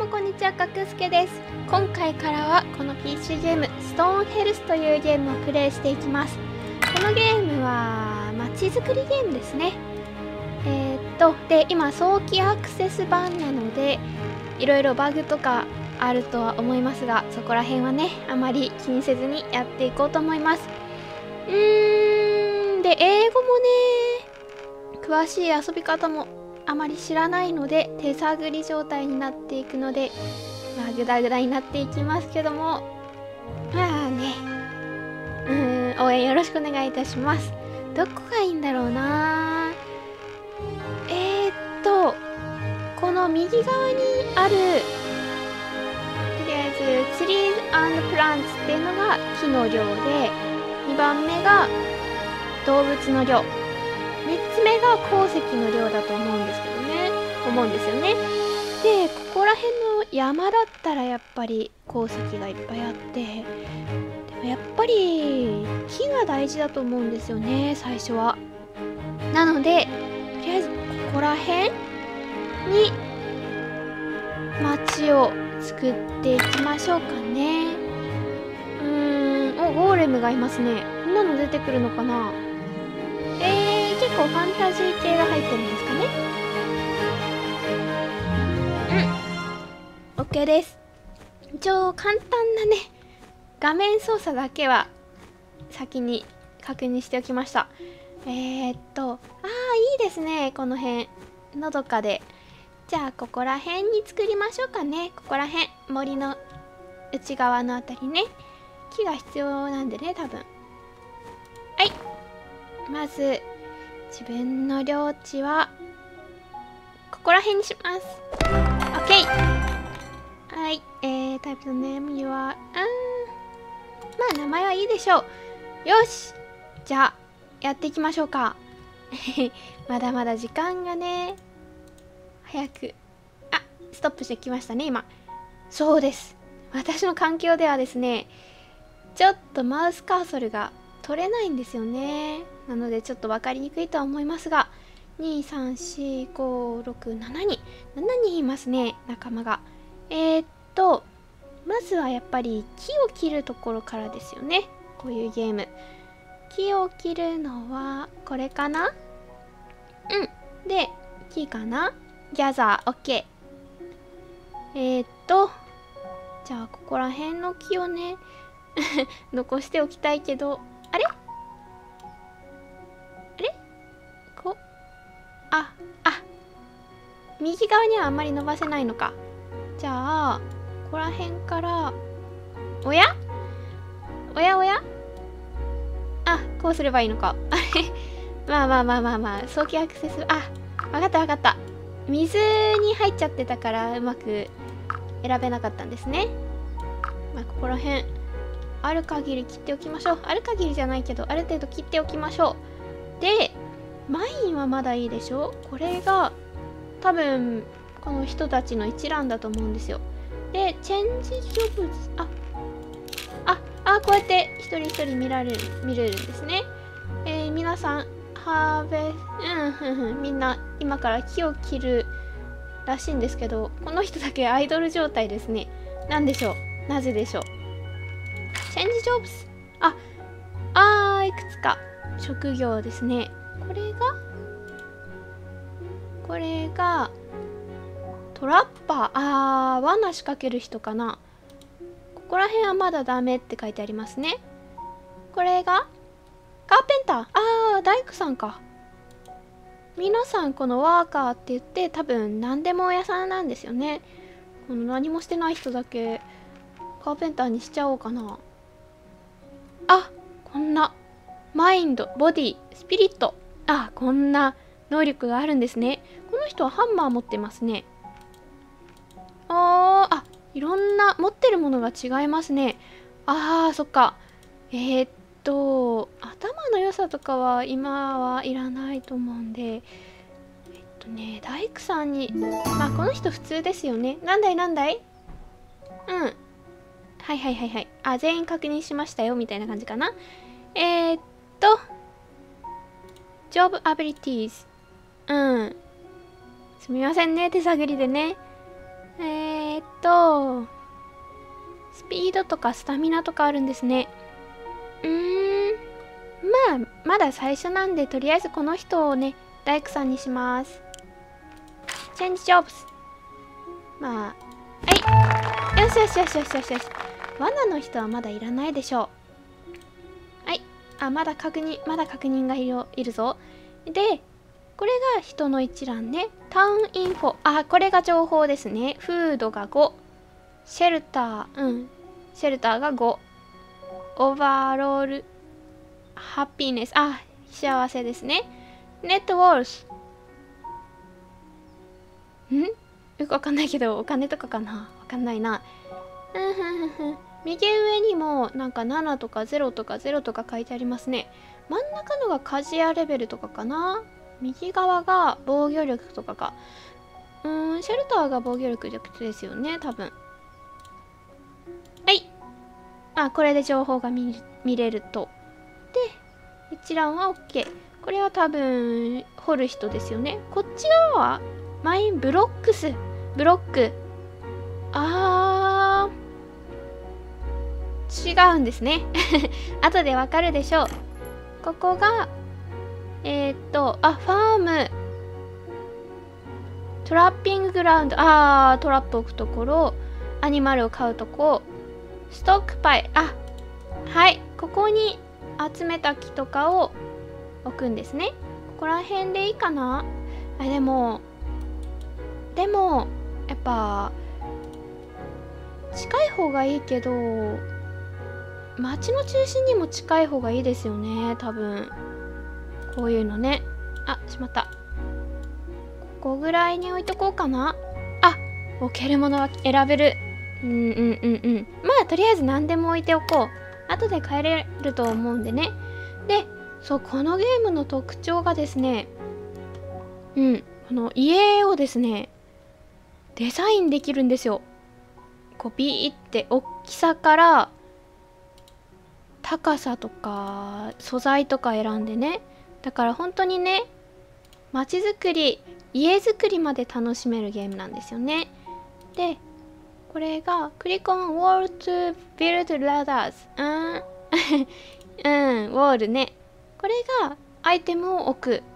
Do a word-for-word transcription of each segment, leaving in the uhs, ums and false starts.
もこんにちは、かくすけです。今回からはこの ピーシー ゲームストーンヘルスというゲームをプレイしていきます。このゲームは街づくりゲームですね。えー、っとで今早期アクセス版なのでいろいろバグとかあるとは思いますが、そこら辺はねあまり気にせずにやっていこうと思います。うーんで英語もね詳しい遊び方もあまり知らないので手探り状態になっていくので、まあグダグダになっていきますけども、まあねうーん応援よろしくお願いいたします。どこがいいんだろうな。えー、っとこの右側にあるとりあえずツリー&プランツっていうのが木の量で、にばんめが動物の量、みっつめが鉱石の量だと思うんですけどね思うんですよね。でここら辺の山だったらやっぱり鉱石がいっぱいあって、でもやっぱり木が大事だと思うんですよね最初は。なのでとりあえずここら辺に町を作っていきましょうかね。うーんおゴーレムがいますね。こんなの出てくるのかな。えー、結構ファンタジー系が入ってるんですかね。うん OK です。一応簡単なね画面操作だけは先に確認しておきました。えー、っとあーいいですね、この辺のどかで。じゃあここら辺に作りましょうかね。ここら辺森の内側のあたりね、木が必要なんでね多分。はい、まず自分の領地はここら辺にします。 OK。 はい、えー、タイプのネームはあーまあ名前はいいでしょう。よし、じゃあやっていきましょうか。まだまだ時間がね早く、あストップしてきましたね今。そうです、私の環境ではですねちょっとマウスカーソルが取れないんですよね。なのでちょっと分かりにくいとは思いますが、にさんしごろくななにんななにんいますね仲間が。えー、っとまずはやっぱり木を切るところからですよね、こういうゲーム。木を切るのはこれかな。うんで木かな、ギャザー OK。 えー、っとじゃあここら辺の木をね残しておきたいけど、あれあれこああ右側にはあんまり伸ばせないのか。じゃあここら辺から、おやおやおやあこうすればいいのか。あれまあまあまあまあまあ早期アクセス、あわかったわかった、水に入っちゃってたからうまく選べなかったんですね。まあここら辺ある限り切っておきましょう。ある限りじゃないけどある程度切っておきましょう。でマインはまだいいでしょ。これが多分この人たちの一覧だと思うんですよ。でチェンジジョブズ、あああこうやって一人一人見られる見れるんですね。えー、皆さんハーベうんふんふんみんな今から木を切るらしいんですけど、この人だけアイドル状態ですね。なんでしょう、なぜでしょう。チェンジジョブズ、ああーいくつか職業ですね。これがこれがトラッパー、あー罠仕掛ける人かな。ここら辺はまだダメって書いてありますね。これがカーペンター、あー大工さんか。皆さんこのワーカーって言って多分何でも屋さんなんですよね。この何もしてない人だけカーペンターにしちゃおうかな。あこんなマインドボディスピリット、あこんな能力があるんですね。この人はハンマー持ってますね。あーあいろんな持ってるものが違いますね。あーそっか。えー、っと頭の良さとかは今はいらないと思うんで、えっとね大工さんに、まあこの人普通ですよね。なんだいなんだい、うんはいはいはいはい、あ全員確認しましたよみたいな感じかな。えー、っとジョブアビリティーズ、うんすみませんね手探りでね。えー、っとスピードとかスタミナとかあるんですね。うーんまあまだ最初なんで、とりあえずこの人をね大工さんにします。チェンジジョブズ。まあはい、よしよしよしよしよしよし。罠の人はまだいらないでしょう。はい、あ、まだ確認まだ確認がいるいるぞ。でこれが人の一覧ね。タウンインフォ、あ、これが情報ですね。フードがご、シェルター、うん、シェルターがご、オーバーロールハッピーネス、あ、幸せですね。ネットウォールス、んよくわかんないけど、お金とかかな、わかんないな。うんふんふんふん。右上にもなんかななとかゼロとかゼロとか書いてありますね。真ん中のが鍛冶屋レベルとかかな。右側が防御力とかか。うーん、シェルターが防御力ですよね、多分。はい。あ、これで情報が 見, 見れると。で、一覧は OK。これは多分、掘る人ですよね。こっち側は、マインブロックス。ブロック。あー。違うんですね。後でわかるでしょう。ここが、えー、っと、あ、ファーム。トラッピンググラウンド。あー、トラップ置くところ。アニマルを飼うとこ。ストックパイ。あ、はい。ここに集めた木とかを置くんですね。ここら辺でいいかな。あ、でも、でも、やっぱ、近い方がいいけど、街の中心にも近い方がいいですよね、多分。こういうのね。あ、しまった。ここぐらいに置いとこうかな。あ、置けるものは選べる。うんうんうんうん。まあ、とりあえず何でも置いておこう。後で帰れると思うんでね。で、そう、このゲームの特徴がですね、うん、この家をですね、デザインできるんですよ。こう、ビーって大きさから、高さとか、素材とか選んでね。だから本当にね、街づくり、家づくりまで楽しめるゲームなんですよね。で、これが、クリコン Wall to Build Ladders。うん。うん、ウォールね。これが、アイテムを置く。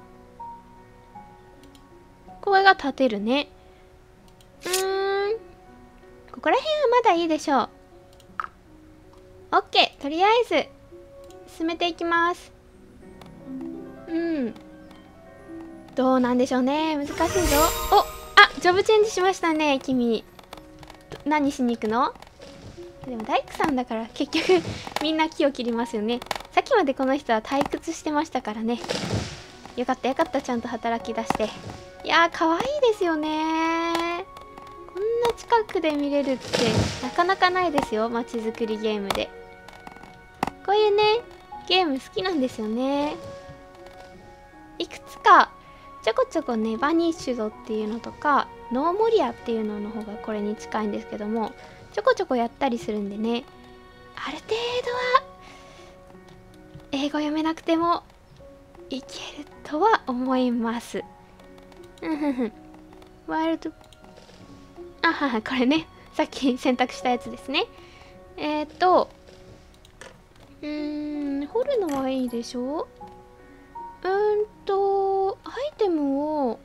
これが立てるね。うーん。ここら辺はまだいいでしょう。OK。とりあえず、進めていきます。うん。どうなんでしょうね。難しいぞ。お、あ、ジョブチェンジしましたね、君。何しに行くの？でも大工さんだから結局みんな木を切りますよね。さっきまでこの人は退屈してましたからね。よかったよかった、ちゃんと働き出して。いやー、可愛いですよね。こんな近くで見れるってなかなかないですよ、街づくりゲームで。こういうね、ゲーム好きなんですよね。いくつかちょこちょこね、バニッシュドっていうのとかノーモリアっていうのの方がこれに近いんですけども、ちょこちょこやったりするんでね、ある程度は英語読めなくてもいけるとは思います。うんふんふん。ワイルド、あはは、これね、さっき選択したやつですね。えー、っとうーん、掘るのはいいでしょう。うーんとアイテムを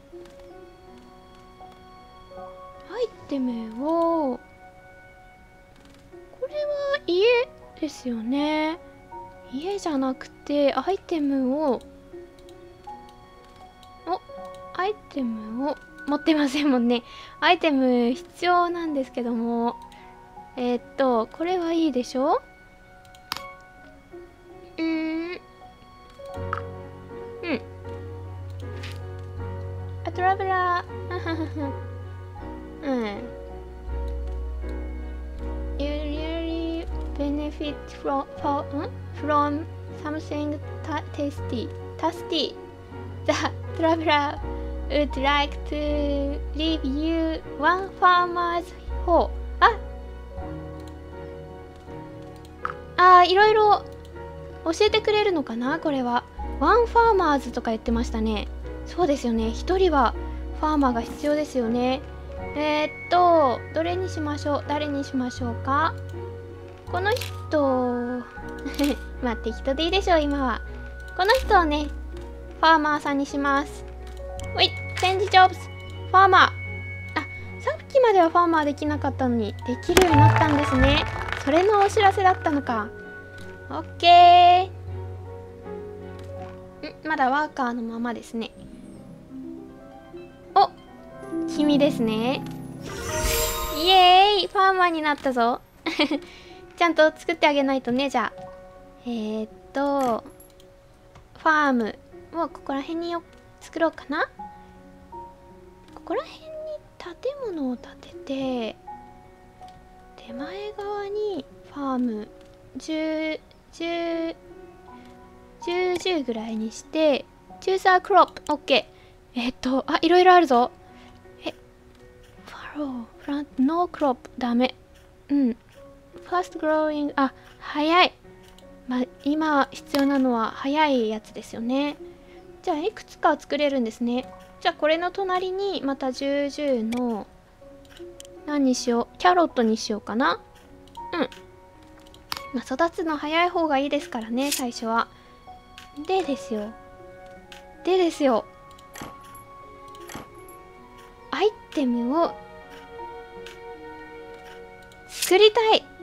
アイテムをこれは家ですよね。家じゃなくてアイテムをおアイテムを持ってませんもんね。アイテム必要なんですけども、えー、っとこれはいいでしょう。うーんうんあ、トラベラーうん。You really benefit from, from, from something tasty. Tasty. The traveler would like to leave you one farmer's hole. ああー、いろいろ教えてくれるのかな、これは。ワンファーマーズとか言ってましたね。そうですよね。一人はファーマーが必要ですよね。 えー、っとどれにしましょう。誰にしましょうか。この人まあ適当でいいでしょう今は。この人をねファーマーさんにします。おい、チェンジジョブズファーマー。あ、さっきまではファーマーできなかったのにできるようになったんですね。それのお知らせだったのか。オッケー。ん、まだワーカーのままですね。お、君ですね。イエーイ、ファーマーになったぞちゃんと作ってあげないとね。じゃあえー、っとファームをここら辺によ作ろうかな。ここら辺に建物を建てて、手前側にファームじゅう、じゅう、じゅう、じゅうぐらいにして、チューサークロップ、オッケー。えっと、あ、いろいろあるぞ。え、ファロー、フラント、ノークロップ、ダメ。うん。ファーストグローイング、あ、早い。まあ、今必要なのは早いやつですよね。じゃあ、いくつか作れるんですね。じゃあ、これの隣にまたじゅう、じゅうの、何にしよう。キャロットにしようかな。うん。まあ、育つの早い方がいいですからね、最初は。でですよ。でですよ。アイテムを作りたい。ルー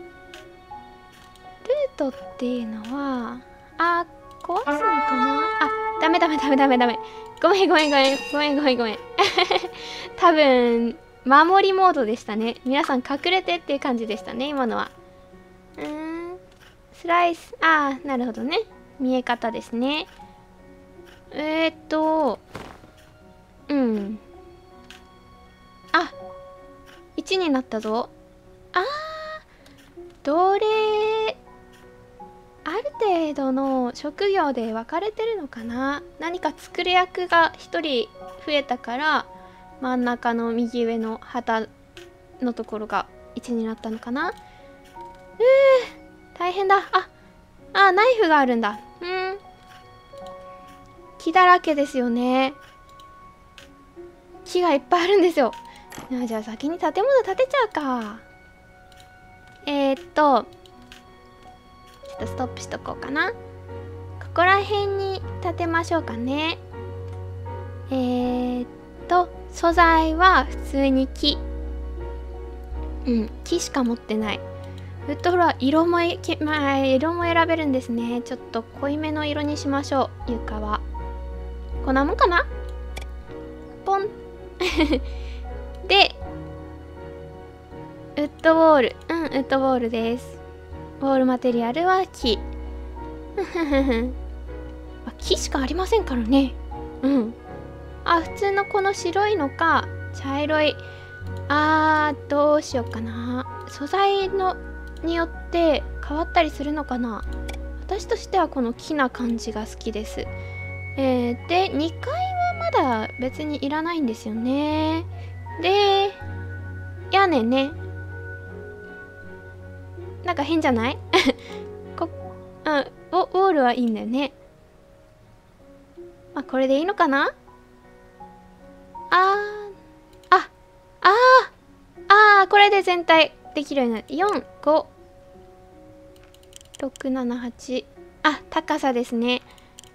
トっていうのは、あ、壊すのかなあ、ダメダメダメダメダメ。ごめんごめんごめんごめんごめんごめん。多分、守りモードでしたね。皆さん隠れてっていう感じでしたね、今のは。うーん。スライス。ああ、なるほどね。見え方ですね。えー、っと、うん。あ、いちになったぞ。あー、どれ、ある程度の職業で分かれてるのかな。何か作る役がひとり増えたから、真ん中の右上の旗のところがいちになったのかな。うー、大変だ。あ、あ、ナイフがあるんだ。うん。木だらけですよね。木がいっぱいあるんですよ。あ、じゃあ先に建物建てちゃうか。えー、っと、ちょっとストップしとこうかな。ここら辺に建てましょうかね。えー、っと、素材は普通に木。うん、木しか持ってない。ウッドフロア、色もえ、まあ、色も選べるんですね。ちょっと濃いめの色にしましょう、床は。こんなもんかな？ポンで、ウッドウォール。うん、ウッドウォールです。ウォールマテリアルは木。木しかありませんからね。うん。あ、普通のこの白いのか、茶色い。あー、どうしようかな。素材のによって変わったりするのかな。私としてはこの木な感じが好きです。えー、で、にかいはまだ別にいらないんですよね。で、屋根ね。なんか変じゃないこ、うん、ウォールはいいんだよね。まあ、これでいいのかな。あー、あ、あー、あー、これで全体できるようになる。よん、ご、ろく、なな、はち。あ、高さですね。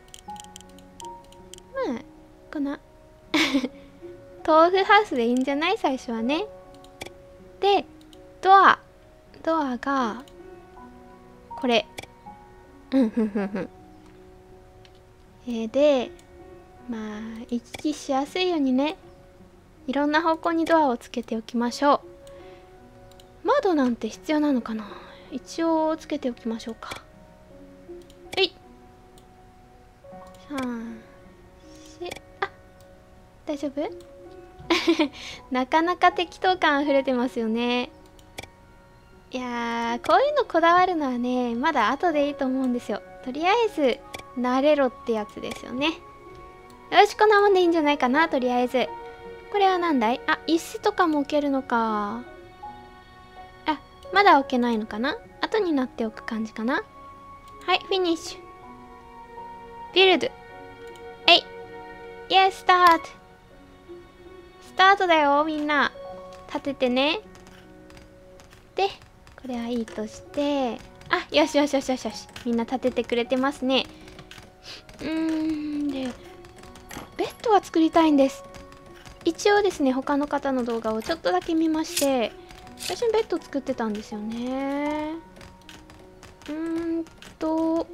まあ、こんな。豆腐ハウスでいいんじゃない？最初はね。で、ドア。ドアが、これ。うんふんふんふん。えー、で、まあ、行き来しやすいようにね、いろんな方向にドアをつけておきましょう。窓なんて必要なのかな？一応つけておきましょうか。はい。さん、し、あ、大丈夫？なかなか適当感あふれてますよね。いやー、こういうのこだわるのはね、まだ後でいいと思うんですよ。とりあえず、慣れろってやつですよね。よし、こんなもんでいいんじゃないかな、とりあえず。これは何だい？あ、椅子とかも置けるのか。あ、まだ置けないのかな？後になっておく感じかな。はい、フィニッシュ。ビルド。えい。イエス、スタート。スタートだよ、みんな。 立ててね。でこれはいいとして、あ、よしよしよしよしよし、みんな立ててくれてますね。うーん、でベッドが作りたいんです。一応ですね、他の方の動画をちょっとだけ見まして、私もベッド作ってたんですよね。うーんと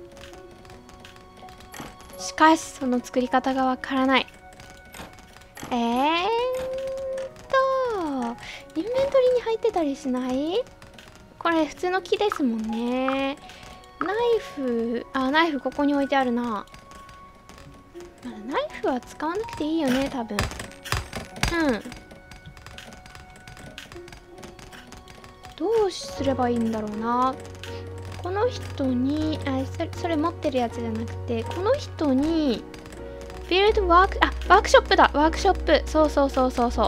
しかしその作り方がわからない。えーっとインベントリーに入ってたりしない？これ普通の木ですもんね。ナイフ、あ、ナイフここに置いてあるな。まだナイフは使わなくていいよね、多分。うん。どうすればいいんだろうな。この人に、あ、それ、それ持ってるやつじゃなくて、この人に、ビルドワーク、あ、ワークショップだ、ワークショップ。そうそうそうそうそう。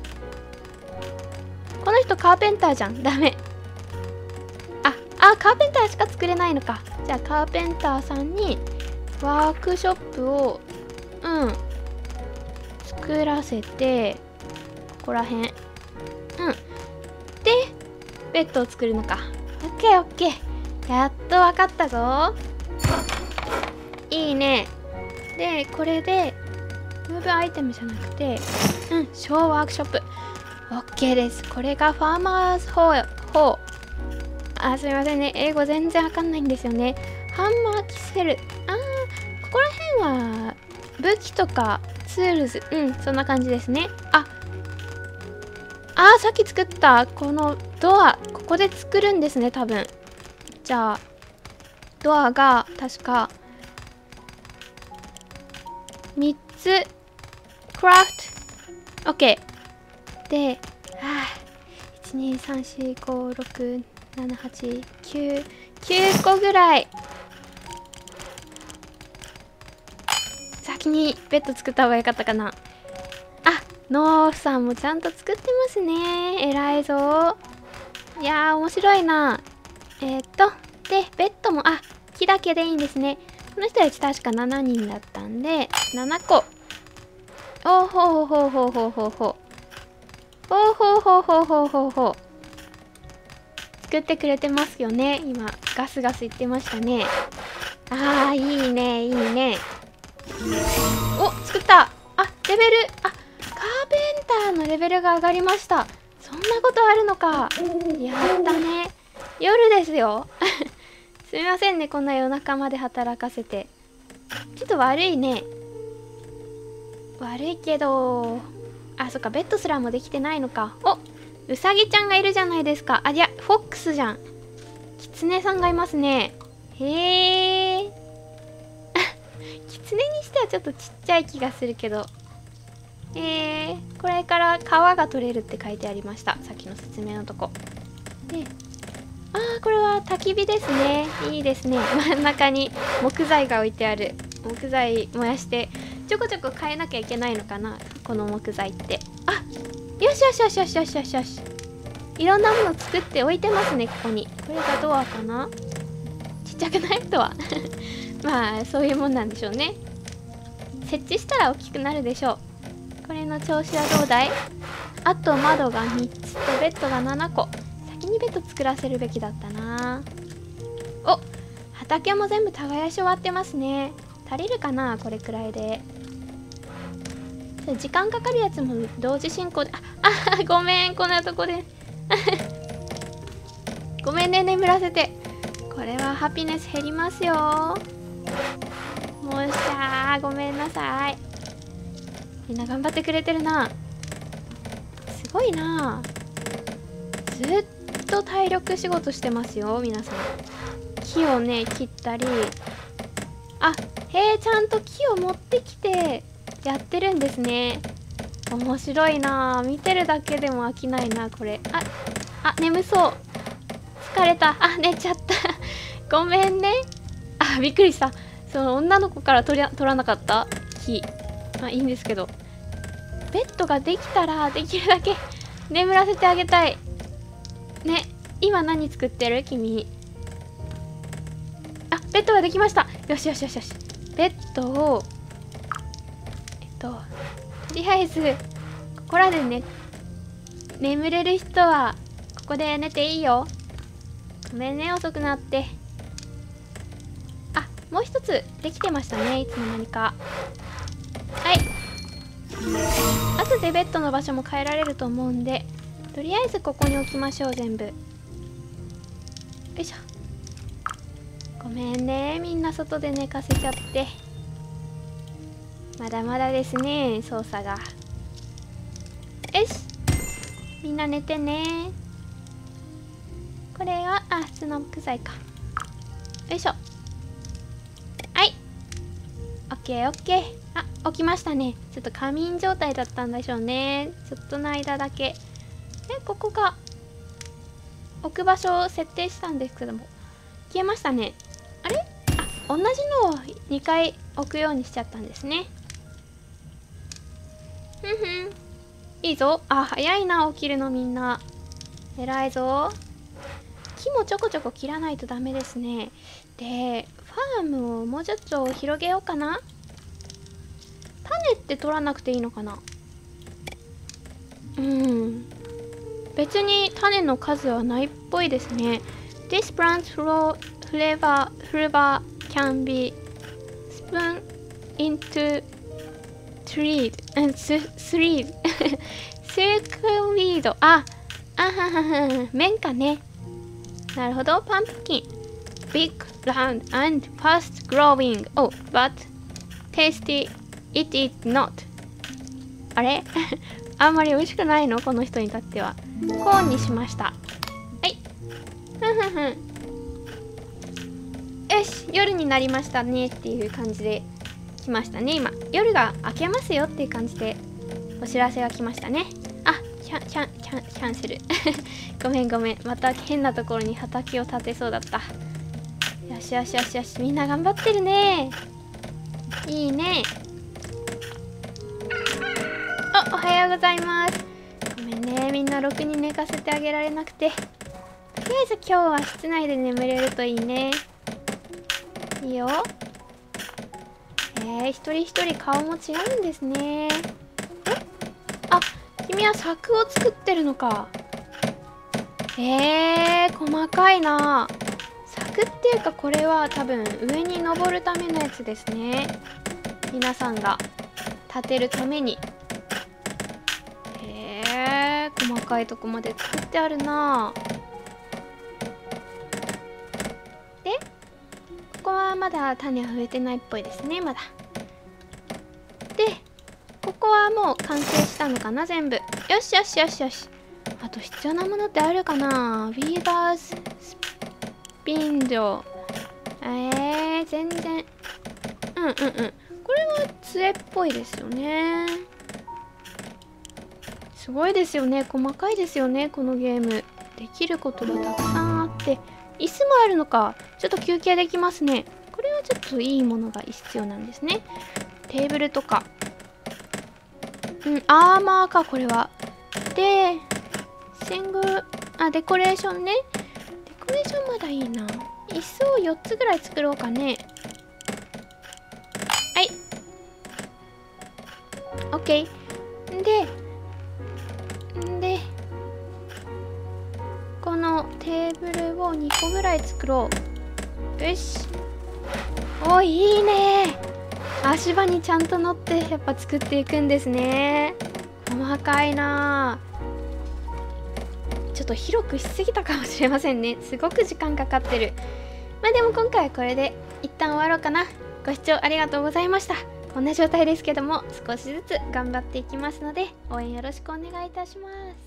この人カーペンターじゃん。ダメ。あ、あ、カーペンターしか作れないのか。じゃあカーペンターさんにワークショップを、うん、作らせて、ここらへん。うん。で、ベッドを作るのか。オッケーオッケー。やっとわかったぞ。いいね。で、これで、ムーブアイテムじゃなくて、うん、ショーワークショップ。オッケーです。これがファーマーズホー。ホー。あ、すみませんね。英語全然わかんないんですよね。ハンマーキセル。あー、ここら辺は、武器とかツールズ。うん、そんな感じですね。あ、あー、さっき作ったこのドア、ここで作るんですね、多分。じゃあ、ドアが確かみっつクラフト OK で、はあ、いちにさんしごろくななはちきゅうきゅうこぐらい。先にベッド作った方がよかったかな。あ、ノーフさんもちゃんと作ってますね。偉いぞ。いやー面白いな。えー、っとでベッドも、あ、木だけでいいんですね。この人たち確かしちにんだったんでななこ。おーほうほうほうほうほうほうほうほうほうほうほうほうほう。作ってくれてますよね。今ガスガス言ってましたね。あー、いいねいいね。お、作った。あ、レベル、あ、カーペンターのレベルが上がりました。そんなことあるのか。やったね。夜ですよ。すみませんね、こんな夜中まで働かせて。ちょっと悪いね。悪いけど、あ、そっか、ベッドすらもできてないのか。お、うさぎちゃんがいるじゃないですか。あ、いや、フォックスじゃん。キツネさんがいますね。へえ。キツネにしてはちょっとちっちゃい気がするけど。えー、これから皮が取れるって書いてありました。さっきの説明のとこ。で、あー、これは焚き火ですね。いいですね。真ん中に木材が置いてある。木材燃やしてちょこちょこ変えなきゃいけないのかな、この木材って。あ、よしよしよしよしよしよしよし。いろんなもの作って置いてますね、ここに。これがドアかな。ちっちゃくないドア。まあそういうもんなんでしょうね。設置したら大きくなるでしょう。これの調子はどうだい？あと窓がみっつとベッドがななこ。先にベッド作らせるべきだったな。お、畑も全部耕し終わってますね。足りるかな、これくらいで。時間かかるやつも同時進行で。ああ、ごめん、こんなとこで。ごめんね、眠らせて。これはハピネス減りますよ。もうしゃー、ごめんなさい。みんな頑張ってくれてるな。すごいな。ずっと体力仕事してますよ、皆さん。木をね、切ったり。あ、へえ、ちゃんと木を持ってきてやってるんですね。面白いな。見てるだけでも飽きないな、これ。あ、あ、眠そう。疲れた。あ、寝ちゃった。ごめんね。あ、びっくりした。その女の子から取り取らなかった木。まあいいんですけど。ベッドができたらできるだけ眠らせてあげたい。ね、今何作ってる君？あ、ベッドができました。よしよしよしよし。ベッドを、えっと、とりあえず、ここらで寝眠れる人はここで寝ていいよ。ごめんね、遅くなって。あ、もう一つできてましたね、いつの間にか。はい、後でベッドの場所も変えられると思うんで、とりあえずここに置きましょう。全部よいしょ。ごめんね、みんな外で寝かせちゃって。まだまだですね、操作が。よし、みんな寝てね。これはあ普通の木材か。よいしょ。はい、オッケーオッケー。あ、起きましたね。ちょっと仮眠状態だったんでしょうね。ちょっとの間だけ。え、ここが置く場所を設定したんですけども消えましたね。あれ、あ、同じのをにかい置くようにしちゃったんですね。ふんふん、いいぞ。あ、早いな、起きるのみんな。偉いぞ。木もちょこちょこ切らないとダメですね。で、ファームをもうちょっと広げようかな。種って取らなくていいのかな。うん、別に種の数はないっぽいですね。This plant flavor flavor can be spun into thread thread silkweed。 あ、あははは、綿かね。なるほど。パンプキン big round and fast growing oh but tasty it is not。 あれあんまり美味しくないの、この人にとっては。コーンにしました。はい、ふんふんふん。よし、夜になりましたねっていう感じで来ましたね。今夜が明けますよっていう感じでお知らせが来ましたね。あ、キャンキャンキャンキャンセルごめんごめん、また変なところに畑を建てそうだった。よしよしよしよし、みんな頑張ってるね。いいね。お、おはようございます。ごめんね、みんなろくに寝かせてあげられなくて。とりあえず今日は室内で眠れるといいね。いいよ。えー、一人一人顔も違うんですね。え、あ、君は柵を作ってるのか。えー、細かいな。柵っていうか、これは多分上に登るためのやつですね。皆さんが立てるために。へー、細かいとこまで作ってあるな。で、ここはまだ種は植えてないっぽいですね。まだで、ここはもう完成したのかな、全部。よしよしよしよし。あと必要なものってあるかな。ウィーバーズスピンド。えー、全然。うんうんうん。これは杖っぽいですよね。すごいですよね。細かいですよね、このゲーム。できることがたくさんあって。椅子もあるのか。ちょっと休憩できますね。これはちょっといいものが必要なんですね。テーブルとか。うん、アーマーか、これは。で、シングル、あ、デコレーションね。デコレーションまだいいな。椅子をよっつぐらい作ろうかね。はい。オッケー。で、んで、このテーブルをにこぐらい作ろう。よし。お、いいね。足場にちゃんと乗ってやっぱ作っていくんですね。細かいな。ちょっと広くしすぎたかもしれませんね。すごく時間かかってる。まあでも今回はこれで一旦終わろうかな。ご視聴ありがとうございました。こんな状態ですけども少しずつ頑張っていきますので応援よろしくお願いいたします。